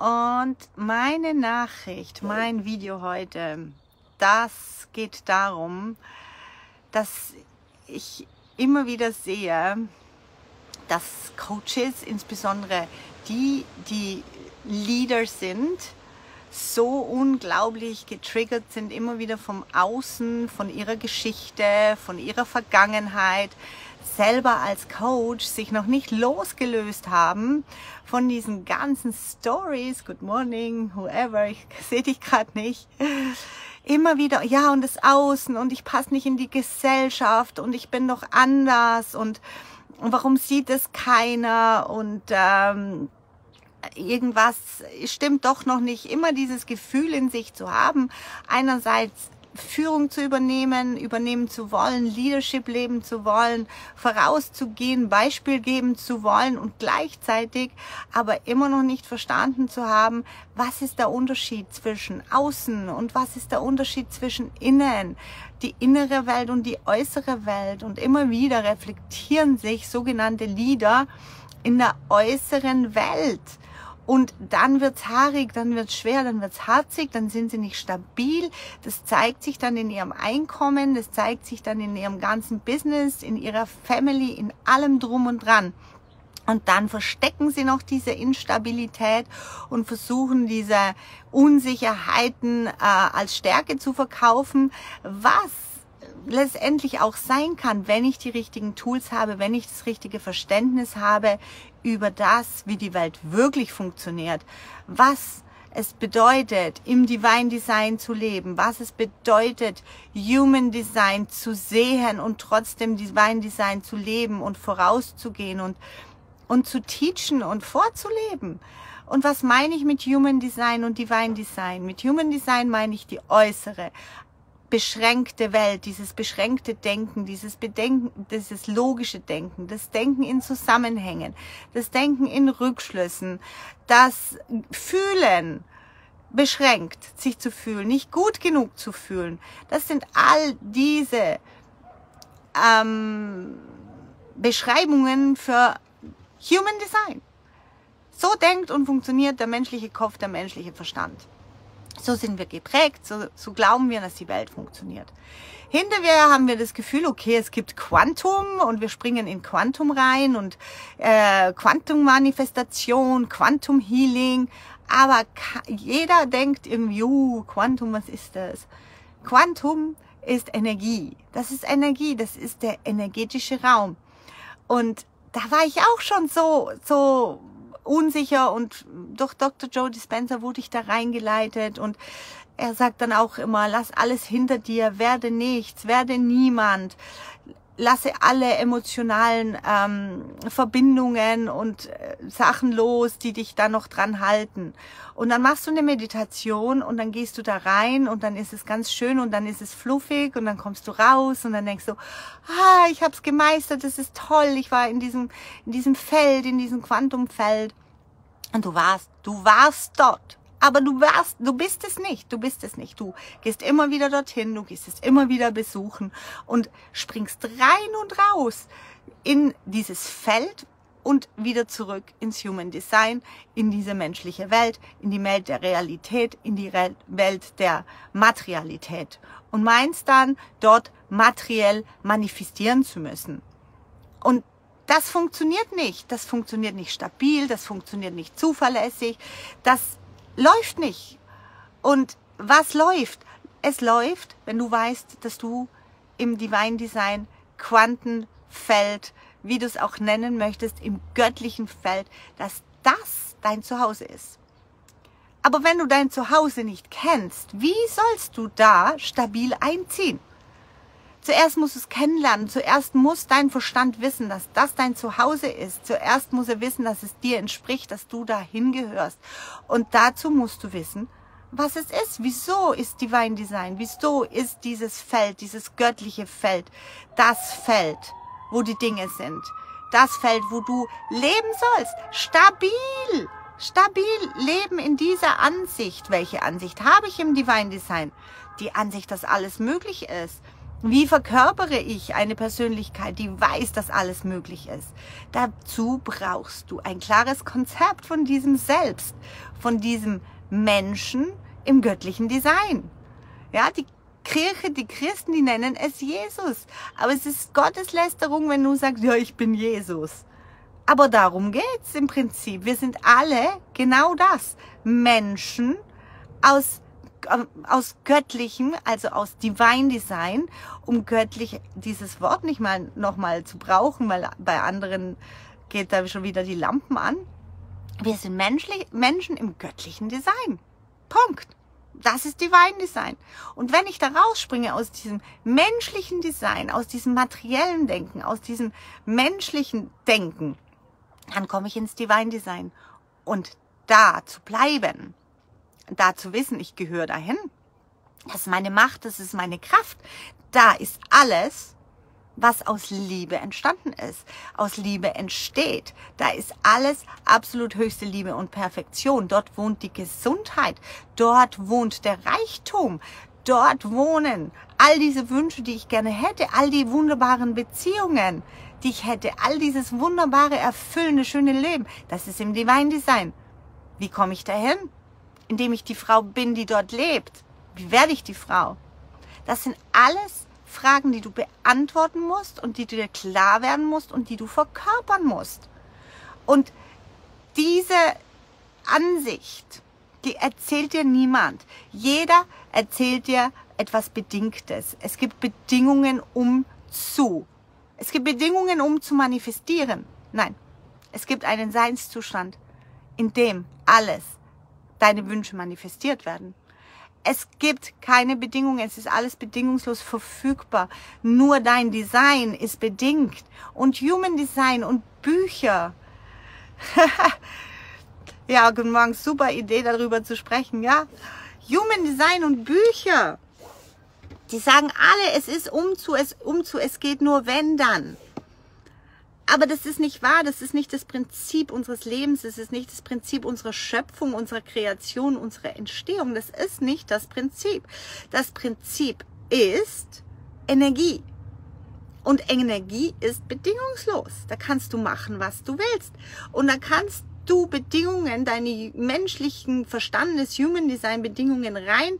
Und meine Nachricht, mein Video heute, das geht darum, dass ich immer wieder sehe, dass Coaches, insbesondere die Leader sind, so unglaublich getriggert sind, immer wieder vom Außen, von ihrer Geschichte, von ihrer Vergangenheit, selber als Coach sich noch nicht losgelöst haben von diesen ganzen Stories. Good morning, whoever, ich sehe dich gerade nicht. Immer wieder, ja, und das Außen und ich passe nicht in die Gesellschaft und ich bin doch anders und warum sieht es keiner und irgendwas stimmt doch noch nicht. Immer dieses Gefühl in sich zu haben, einerseits Führung zu übernehmen zu wollen, Leadership leben zu wollen, vorauszugehen, Beispiel geben zu wollen und gleichzeitig aber immer noch nicht verstanden zu haben, was ist der Unterschied zwischen außen und was ist der Unterschied zwischen innen, die innere Welt und die äußere Welt. Und immer wieder reflektieren sich sogenannte Leader in der äußeren Welt. Und dann wird's haarig, dann wird's schwer, dann wird's harzig, dann sind sie nicht stabil. Das zeigt sich dann in ihrem Einkommen, das zeigt sich dann in ihrem ganzen Business, in ihrer Family, in allem drum und dran. Und dann verstecken sie noch diese Instabilität und versuchen diese Unsicherheiten als Stärke zu verkaufen, was letztendlich auch sein kann, wenn ich die richtigen Tools habe, wenn ich das richtige Verständnis habe über das, wie die Welt wirklich funktioniert, was es bedeutet, im Divine Design zu leben, was es bedeutet, Human Design zu sehen und trotzdem Divine Design zu leben und vorauszugehen und zu teachen und vorzuleben. Und was meine ich mit Human Design und Divine Design? Mit Human Design meine ich die äußere, beschränkte Welt, dieses beschränkte Denken, dieses logische Denken, das Denken in Zusammenhängen, das Denken in Rückschlüssen, das Fühlen, beschränkt sich zu fühlen, nicht gut genug zu fühlen. Das sind all diese Beschreibungen für Human Design. So denkt und funktioniert der menschliche Kopf, der menschliche Verstand. So sind wir geprägt, so glauben wir, dass die Welt funktioniert. Hinter wir haben wir das Gefühl, okay, es gibt Quantum und wir springen in Quantum rein und Quantum-Manifestation, Quantum-Healing, aber jeder denkt irgendwie, Quantum, was ist das? Quantum ist Energie, das ist Energie, das ist der energetische Raum. Und da war ich auch schon so unsicher und durch Dr. Joe Dispenza wurde ich da reingeleitet und er sagt dann auch immer, lass alles hinter dir, werde nichts, werde niemand, lasse alle emotionalen Verbindungen und Sachen los, die dich da noch dran halten. Und dann machst du eine Meditation und dann gehst du da rein und dann ist es ganz schön und dann ist es fluffig und dann kommst du raus und dann denkst du, ich habe es gemeistert, das ist toll, ich war in diesem Feld, in diesem Quantumfeld und du warst dort. Aber du bist es nicht, Du gehst immer wieder dorthin, du gehst es immer wieder besuchen und springst rein und raus in dieses Feld und wieder zurück ins Human Design, in diese menschliche Welt, in die Welt der Realität, in die Welt der Materialität und meinst dann, dort materiell manifestieren zu müssen. Und das funktioniert nicht stabil, das funktioniert nicht zuverlässig, das läuft nicht. Und was läuft? Es läuft, wenn du weißt, dass du im Divine Design Quantenfeld, wie du es auch nennen möchtest, im göttlichen Feld, dass das dein Zuhause ist. Aber wenn du dein Zuhause nicht kennst, wie sollst du da stabil einziehen? Zuerst musst du es kennenlernen, zuerst muss dein Verstand wissen, dass das dein Zuhause ist. Zuerst muss er wissen, dass es dir entspricht, dass du dahin gehörst. Und dazu musst du wissen, was es ist. Wieso ist Divine Design? Wieso ist dieses Feld, dieses göttliche Feld, das Feld, wo die Dinge sind? Das Feld, wo du leben sollst. Stabil leben in dieser Ansicht. Welche Ansicht habe ich im Divine Design? Die Ansicht, dass alles möglich ist. Wie verkörpere ich eine Persönlichkeit, die weiß, dass alles möglich ist? Dazu brauchst du ein klares Konzept von diesem Selbst, von diesem Menschen im göttlichen Design. Ja, die Kirche, die Christen, die nennen es Jesus. Aber es ist Gotteslästerung, wenn du sagst, ja, ich bin Jesus. Aber darum geht's im Prinzip. Wir sind alle genau das. Menschen aus göttlichem, also aus Divine Design, um göttlich dieses Wort nicht mal nochmal zu brauchen, weil bei anderen geht da schon wieder die Lampen an. Wir sind Menschen im göttlichen Design. Punkt. Das ist Divine Design. Und wenn ich da rausspringe aus diesem menschlichen Design, aus diesem materiellen Denken, aus diesem menschlichen Denken, dann komme ich ins Divine Design. Und da zu bleiben, da zu wissen, ich gehöre dahin, das ist meine Macht, das ist meine Kraft, da ist alles, was aus Liebe entstanden ist, aus Liebe entsteht. Da ist alles absolut höchste Liebe und Perfektion. Dort wohnt die Gesundheit, dort wohnt der Reichtum, dort wohnen all diese Wünsche, die ich gerne hätte, all die wunderbaren Beziehungen, die ich hätte, all dieses wunderbare, erfüllende, schöne Leben. Das ist im Divine Design. Wie komme ich dahin? Indem ich die Frau bin, die dort lebt. Wie werde ich die Frau? Das sind alles Fragen, die du beantworten musst und die dir klar werden musst und die du verkörpern musst. Und diese Ansicht, die erzählt dir niemand. Jeder erzählt dir etwas Bedingtes. Es gibt Bedingungen, Es gibt Bedingungen, um zu manifestieren. Nein, es gibt einen Seinszustand, in dem alles, deine Wünsche manifestiert werden. Es gibt keine Bedingungen, es ist alles bedingungslos verfügbar. Nur dein Design ist bedingt. Und Human Design und Bücher. Ja, guten Morgen, super Idee, darüber zu sprechen, ja. Human Design und Bücher, die sagen alle, es ist es geht nur wenn, dann. Aber das ist nicht wahr, das ist nicht das Prinzip unseres Lebens, das ist nicht das Prinzip unserer Schöpfung, unserer Kreation, unserer Entstehung. Das ist nicht das Prinzip. Das Prinzip ist Energie. Und Energie ist bedingungslos. Da kannst du machen, was du willst. Und da kannst du Bedingungen, deine menschlichen Verstandes, Human Design Bedingungen rein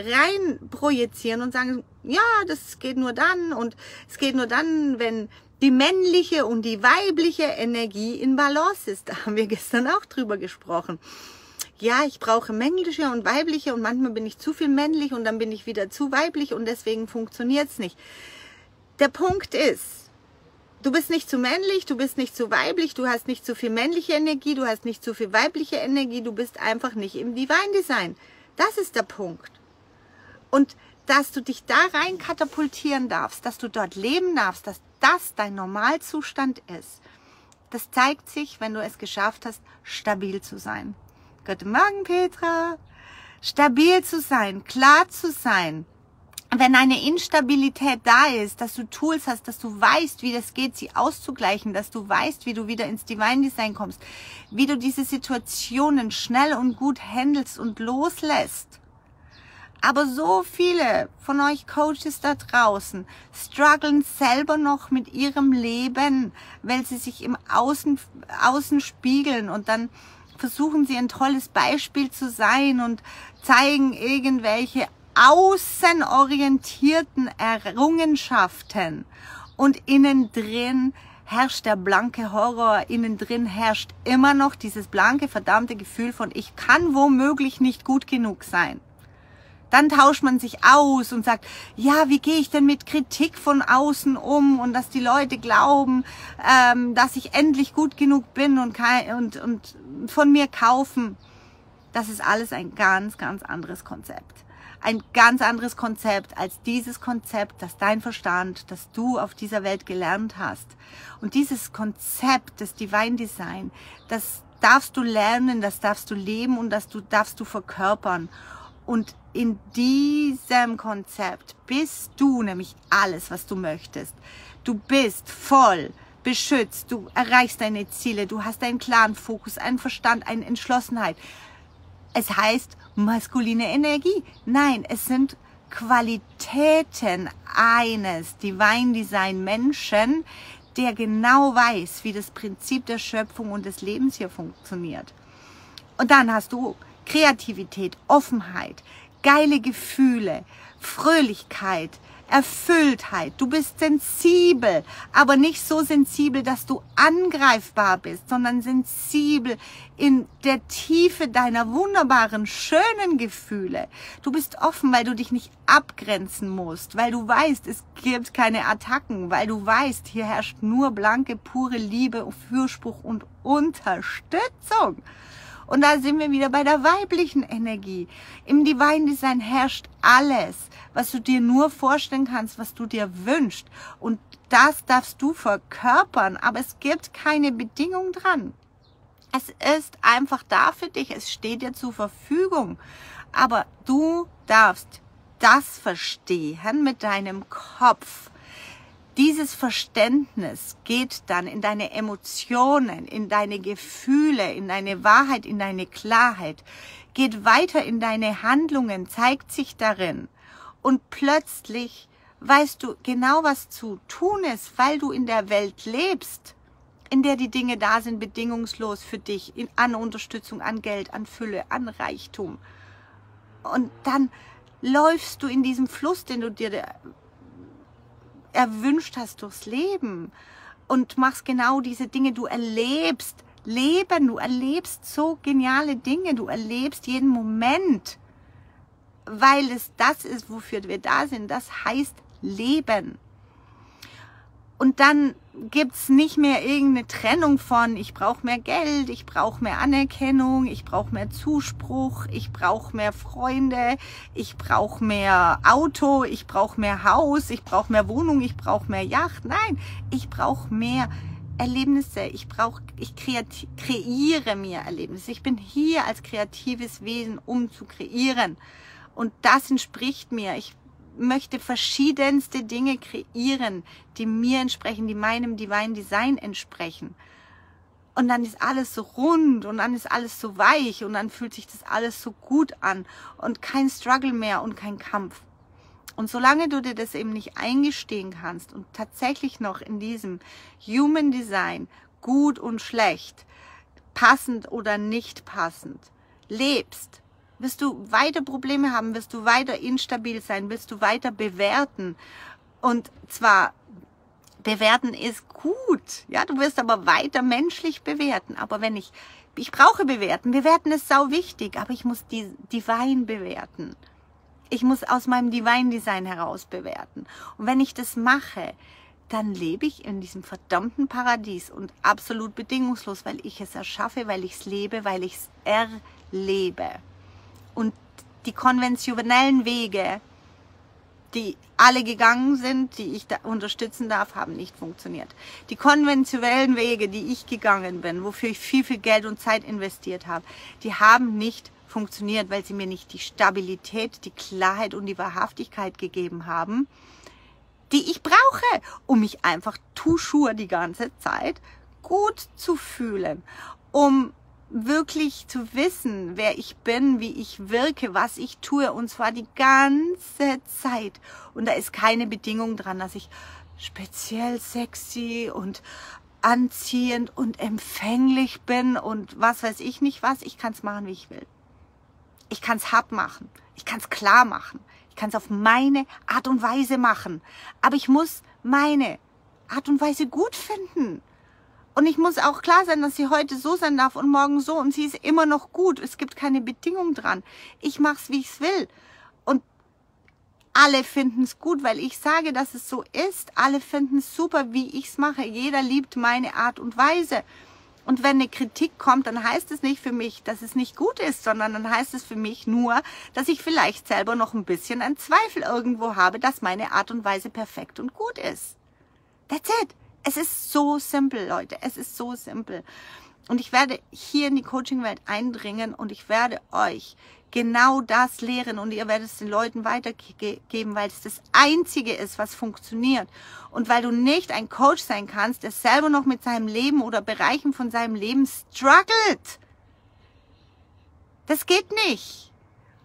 projizieren und sagen, ja, das geht nur dann und es geht nur dann, wenn die männliche und die weibliche Energie in Balance ist. Da haben wir gestern auch drüber gesprochen. Ja, ich brauche männliche und weibliche und manchmal bin ich zu viel männlich und dann bin ich wieder zu weiblich und deswegen funktioniert es nicht. Der Punkt ist, du bist nicht zu männlich, du bist nicht zu weiblich, du hast nicht zu viel männliche Energie, du hast nicht zu viel weibliche Energie, du bist einfach nicht im Divine Design. Das ist der Punkt. Und dass du dich da rein katapultieren darfst, dass du dort leben darfst, dass das dein Normalzustand ist, das zeigt sich, wenn du es geschafft hast, stabil zu sein. Guten Morgen, Petra. Stabil zu sein, klar zu sein. Wenn eine Instabilität da ist, dass du Tools hast, dass du weißt, wie das geht, sie auszugleichen, dass du weißt, wie du wieder ins Divine Design kommst, wie du diese Situationen schnell und gut handelst und loslässt. Aber so viele von euch Coaches da draußen strugglen selber noch mit ihrem Leben, weil sie sich im Außen spiegeln und dann versuchen sie ein tolles Beispiel zu sein und zeigen irgendwelche außenorientierten Errungenschaften. Und innen drin herrscht der blanke Horror, innen drin herrscht immer noch dieses blanke, verdammte Gefühl von, ich kann womöglich nicht gut genug sein. Dann tauscht man sich aus und sagt, ja, wie gehe ich denn mit Kritik von außen um und dass die Leute glauben, dass ich endlich gut genug bin und von mir kaufen. Das ist alles ein ganz, ganz anderes Konzept. Ein ganz anderes Konzept als dieses Konzept, das dein Verstand, das du auf dieser Welt gelernt hast. Und dieses Konzept des Divine Design, das darfst du lernen, das darfst du leben und das darfst du verkörpern. Und in diesem Konzept bist du nämlich alles, was du möchtest. Du bist voll beschützt, du erreichst deine Ziele, du hast einen klaren Fokus, einen Verstand, eine Entschlossenheit. Es heißt maskuline Energie. Nein, es sind Qualitäten eines Divine Design Menschen, der genau weiß, wie das Prinzip der Schöpfung und des Lebens hier funktioniert. Und dann hast du Kreativität, Offenheit, geile Gefühle, Fröhlichkeit, Erfülltheit. Du bist sensibel, aber nicht so sensibel, dass du angreifbar bist, sondern sensibel in der Tiefe deiner wunderbaren, schönen Gefühle. Du bist offen, weil du dich nicht abgrenzen musst, weil du weißt, es gibt keine Attacken, weil du weißt, hier herrscht nur blanke, pure Liebe, Fürspruch und Unterstützung. Und da sind wir wieder bei der weiblichen Energie. Im Divine Design herrscht alles, was du dir nur vorstellen kannst, was du dir wünschst. Und das darfst du verkörpern, aber es gibt keine Bedingung dran. Es ist einfach da für dich, es steht dir zur Verfügung. Aber du darfst das verstehen mit deinem Kopf. Dieses Verständnis geht dann in deine Emotionen, in deine Gefühle, in deine Wahrheit, in deine Klarheit, geht weiter in deine Handlungen, zeigt sich darin. Und plötzlich weißt du genau, was zu tun ist, weil du in der Welt lebst, in der die Dinge da sind, bedingungslos für dich, an Unterstützung, an Geld, an Fülle, an Reichtum. Und dann läufst du in diesem Fluss, den du dir erwünscht hast durchs Leben und machst genau diese Dinge. Du erlebst Leben, du erlebst so geniale Dinge, du erlebst jeden Moment, weil es das ist, wofür wir da sind. Das heißt Leben. Und dann gibt's nicht mehr irgendeine Trennung von, ich brauche mehr Geld, ich brauche mehr Anerkennung, ich brauche mehr Zuspruch, ich brauche mehr Freunde, ich brauche mehr Auto, ich brauche mehr Haus, ich brauche mehr Wohnung, ich brauche mehr Yacht. Nein, ich brauche mehr Erlebnisse, ich kreiere mir Erlebnisse. Ich bin hier als kreatives Wesen, um zu kreieren. Und das entspricht mir. Ich möchte verschiedenste Dinge kreieren, die mir entsprechen, die meinem Divine Design entsprechen. Und dann ist alles so rund und dann ist alles so weich und dann fühlt sich das alles so gut an und kein Struggle mehr und kein Kampf. Und solange du dir das eben nicht eingestehen kannst und tatsächlich noch in diesem Human Design gut und schlecht, passend oder nicht passend lebst, wirst du weiter Probleme haben, wirst du weiter instabil sein, wirst du weiter bewerten. Und zwar, bewerten ist gut, ja, du wirst aber weiter menschlich bewerten. Aber wenn ich brauche bewerten, bewerten ist sau wichtig, aber ich muss die Divine bewerten. Ich muss aus meinem Divine Design heraus bewerten. Und wenn ich das mache, dann lebe ich in diesem verdammten Paradies und absolut bedingungslos, weil ich es erschaffe, weil ich es lebe, weil ich es erlebe. Und die konventionellen Wege, die alle gegangen sind, die ich da unterstützen darf, haben nicht funktioniert. Die konventionellen Wege, die ich gegangen bin, wofür ich viel, viel Geld und Zeit investiert habe, die haben nicht funktioniert, weil sie mir nicht die Stabilität, die Klarheit und die Wahrhaftigkeit gegeben haben, die ich brauche, um mich einfach toujours die ganze Zeit gut zu fühlen, um wirklich zu wissen, wer ich bin, wie ich wirke, was ich tue, und zwar die ganze Zeit. Und da ist keine Bedingung dran, dass ich speziell sexy und anziehend und empfänglich bin und was weiß ich nicht was. Ich kann es machen, wie ich will. Ich kann es hart machen. Ich kann es klar machen. Ich kann es auf meine Art und Weise machen. Aber ich muss meine Art und Weise gut finden. Und ich muss auch klar sein, dass sie heute so sein darf und morgen so. Und sie ist immer noch gut. Es gibt keine Bedingung dran. Ich mache es, wie ich es will. Und alle finden es gut, weil ich sage, dass es so ist. Alle finden es super, wie ich es mache. Jeder liebt meine Art und Weise. Und wenn eine Kritik kommt, dann heißt es nicht für mich, dass es nicht gut ist, sondern dann heißt es für mich nur, dass ich vielleicht selber noch ein bisschen einen Zweifel irgendwo habe, dass meine Art und Weise perfekt und gut ist. That's it. Es ist so simpel, Leute. Es ist so simpel. Und ich werde hier in die Coaching-Welt eindringen und ich werde euch genau das lehren und ihr werdet es den Leuten weitergeben, weil es das Einzige ist, was funktioniert. Und weil du nicht ein Coach sein kannst, der selber noch mit seinem Leben oder Bereichen von seinem Leben struggelt. Das geht nicht.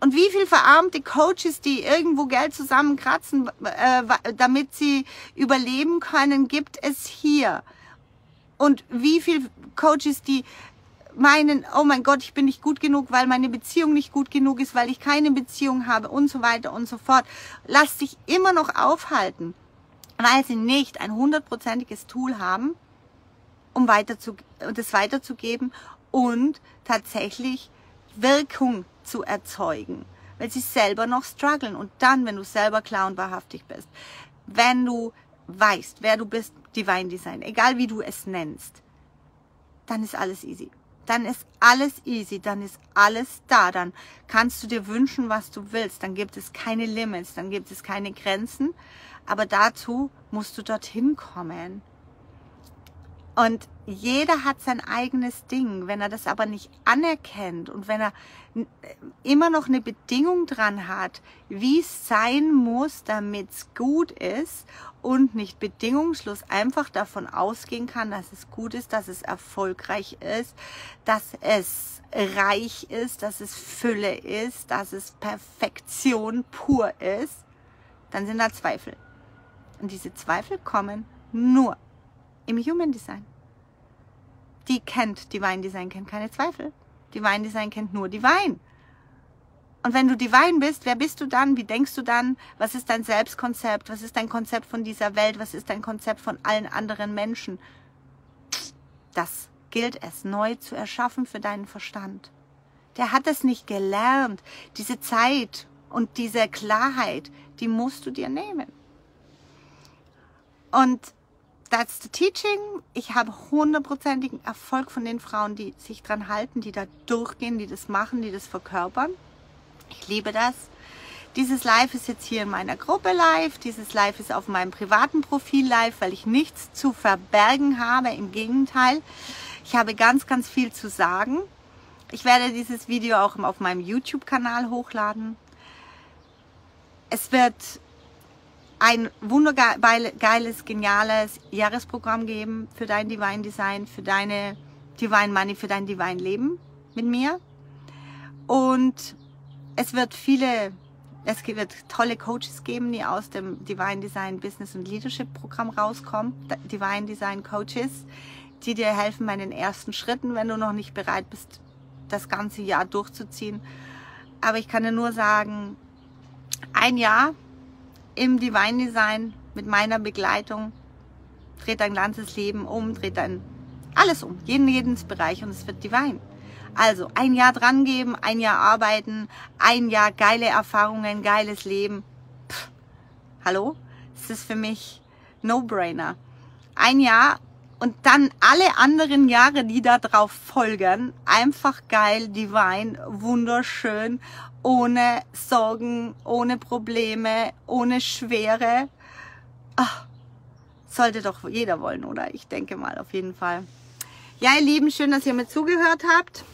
Und wie viel verarmte Coaches, die irgendwo Geld zusammenkratzen, damit sie überleben können, gibt es hier. Und wie viel Coaches, die meinen, oh mein Gott, ich bin nicht gut genug, weil meine Beziehung nicht gut genug ist, weil ich keine Beziehung habe und so weiter und so fort. Lass dich immer noch aufhalten, weil sie nicht ein 100%iges Tool haben, um das weiterzugeben und tatsächlich Wirkung zu erzeugen, weil sie selber noch strugglen. Und dann, wenn du selber klar und wahrhaftig bist, wenn du weißt, wer du bist, Divine Design, egal wie du es nennst, dann ist alles easy. Dann ist alles easy, dann ist alles da, dann kannst du dir wünschen, was du willst, dann gibt es keine Limits, dann gibt es keine Grenzen, aber dazu musst du dorthin kommen. Und jeder hat sein eigenes Ding. Wenn er das aber nicht anerkennt und wenn er immer noch eine Bedingung dran hat, wie es sein muss, damit es gut ist und nicht bedingungslos einfach davon ausgehen kann, dass es gut ist, dass es erfolgreich ist, dass es reich ist, dass es Fülle ist, dass es Perfektion pur ist, dann sind da Zweifel. Und diese Zweifel kommen nur im Human Design. Die kennt Divine Design, kennt keine Zweifel. Divine Design kennt nur Divine. Und wenn du Divine bist, wer bist du dann? Wie denkst du dann? Was ist dein Selbstkonzept? Was ist dein Konzept von dieser Welt? Was ist dein Konzept von allen anderen Menschen? Das gilt es neu zu erschaffen für deinen Verstand. Der hat es nicht gelernt. Diese Zeit und diese Klarheit, die musst du dir nehmen. Und that's the teaching. Ich habe 100%igen Erfolg von den Frauen, die sich dran halten, die da durchgehen, die das machen, die das verkörpern. Ich liebe das. Dieses Live ist jetzt hier in meiner Gruppe live. Dieses Live ist auf meinem privaten Profil live, weil ich nichts zu verbergen habe. Im Gegenteil, ich habe ganz, ganz viel zu sagen. Ich werde dieses Video auch auf meinem YouTube-Kanal hochladen. Es wird ein wundergeiles, geniales Jahresprogramm geben für dein Divine Design, für deine Divine Money, für dein Divine Leben mit mir. Und es wird tolle Coaches geben, die aus dem Divine Design Business und Leadership Programm rauskommen. Divine Design Coaches, die dir helfen bei den ersten Schritten, wenn du noch nicht bereit bist, das ganze Jahr durchzuziehen. Aber ich kann dir nur sagen, ein Jahr im Divine Design mit meiner Begleitung dreht dein ganzes Leben um, dreht alles um, jeden Bereich, und es wird Divine. Also ein Jahr dran geben, ein Jahr arbeiten, ein Jahr geile Erfahrungen, geiles Leben. Pff, hallo? Das ist für mich No-Brainer. Ein Jahr und dann alle anderen Jahre, die da drauf folgen, einfach geil, Divine, wunderschön, ohne Sorgen, ohne Probleme, ohne Schwere. Ach, sollte doch jeder wollen, oder? Ich denke mal, auf jeden Fall. Ja, ihr Lieben, schön, dass ihr mir zugehört habt.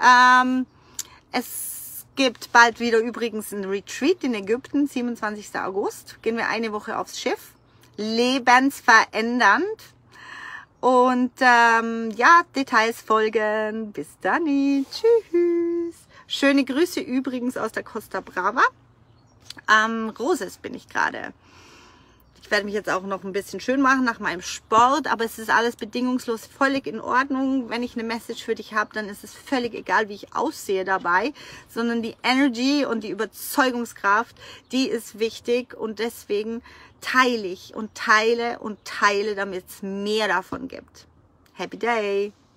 Es gibt bald wieder übrigens ein Retreat in Ägypten, 27. August. Gehen wir eine Woche aufs Schiff. Lebensverändernd. Und ja, Details folgen. Bis dann. Tschüss. Schöne Grüße übrigens aus der Costa Brava. Roses bin ich gerade. Ich werde mich jetzt auch noch ein bisschen schön machen nach meinem Sport, aber es ist alles bedingungslos völlig in Ordnung. Wenn ich eine Message für dich habe, dann ist es völlig egal, wie ich aussehe dabei, sondern die Energy und die Überzeugungskraft, die ist wichtig, und deswegen teile ich und teile und teile, damit es mehr davon gibt. Happy Day!